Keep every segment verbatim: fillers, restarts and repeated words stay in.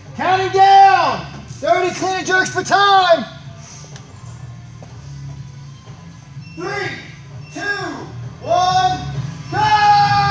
Counting down. thirty clean and jerks for time. Three, two, one, go!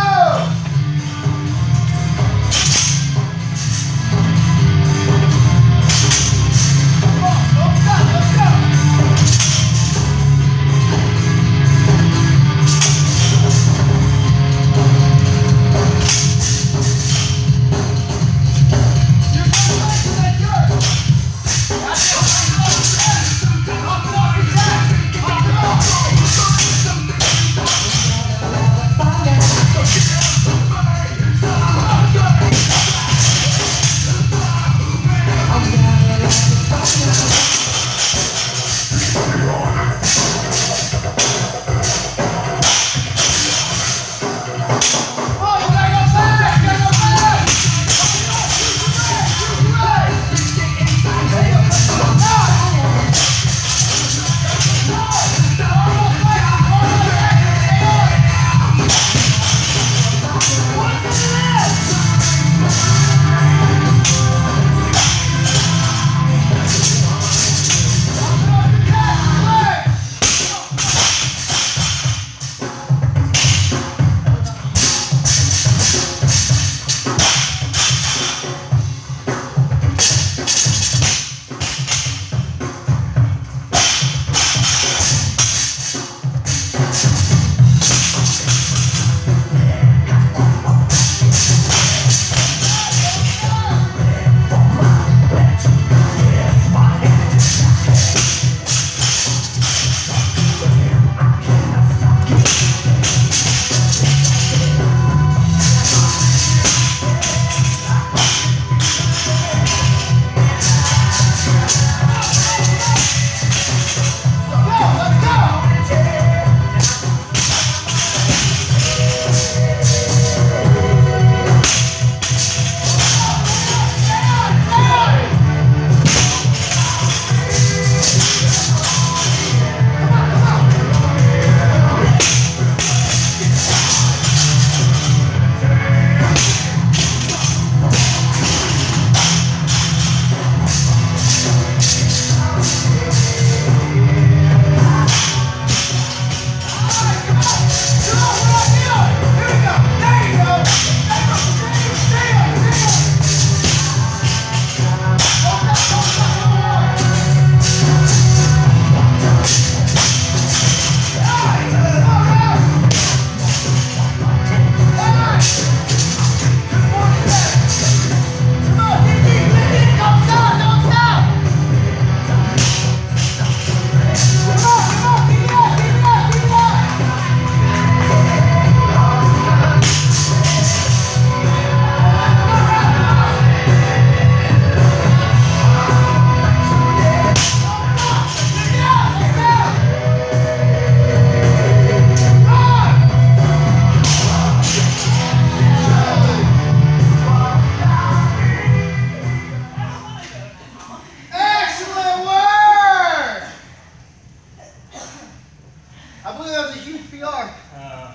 I believe that was a huge P R. Uh,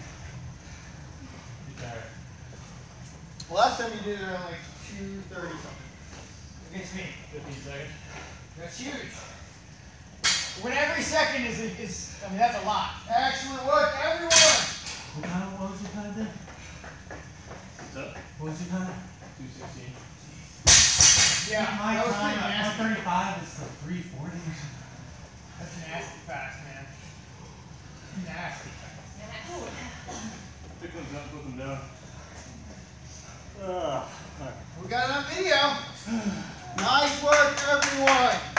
well, last time you did it around like two thirty something. Against me. fifteen seconds. That's huge. When every second is, is, I mean, that's a lot. Excellent work, everyone. What kind of, what was your time then? What's up? What was your time? two sixteen. Yeah, my that was time pretty at nasty. one thirty-five is like three forty or something. That's nasty fast, man. Nasty fast. Pick them up, put them down. Uh, we got it on video. Nice work, everyone.